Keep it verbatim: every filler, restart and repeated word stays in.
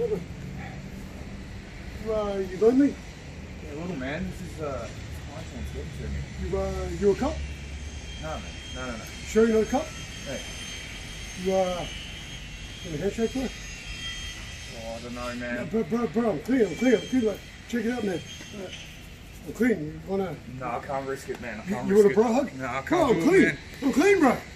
Uh, you lonely? Yeah, little man, this is uh, content's getting to me. You, uh, you a cop? No, man, no, no, no. Sure you're not a cop? Hey, You, uh, got a handshake, bro? oh, I don't know, Yeah, man. bro, bro, bro, I'm clean, I'm clean, I'm clean. Like, check it out, man. Uh, I'm clean. You wanna... No, I can't risk it, man. I You, can't you risk want a it. bro hug? No, I Bro, can't I'm do clean. it, man. I'm clean, bro.